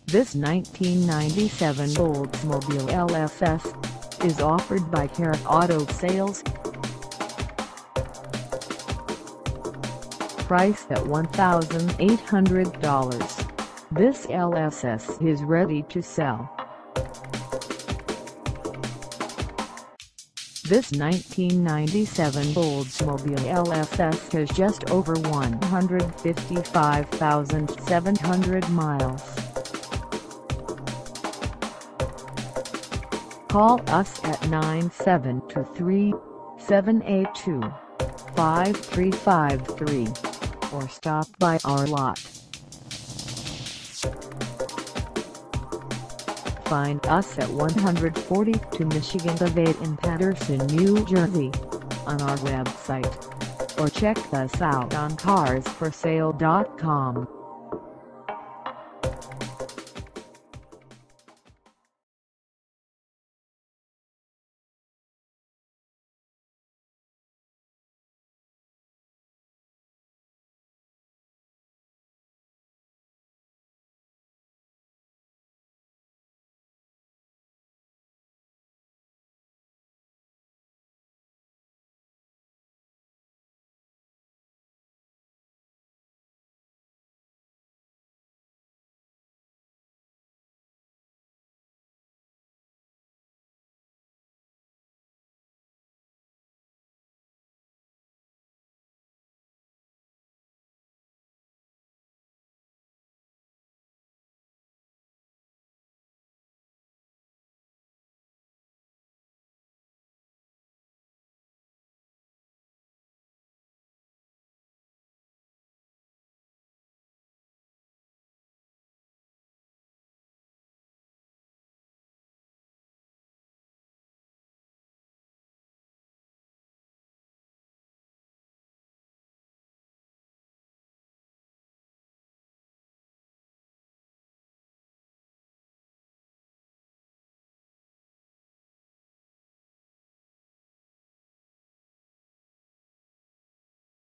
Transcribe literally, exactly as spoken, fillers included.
This nineteen ninety-seven Oldsmobile L S S is offered by HARREK Auto Sales. Priced at one thousand eight hundred dollars, this L S S is ready to sell. This nineteen ninety-seven Oldsmobile L S S has just over one hundred fifty-five thousand seven hundred miles. Call us at nine seven two three, seven eight two, five three five three or stop by our lot. Find us at one forty-two Michigan Ave in Paterson, New Jersey, on our website, or check us out on cars for sale dot com.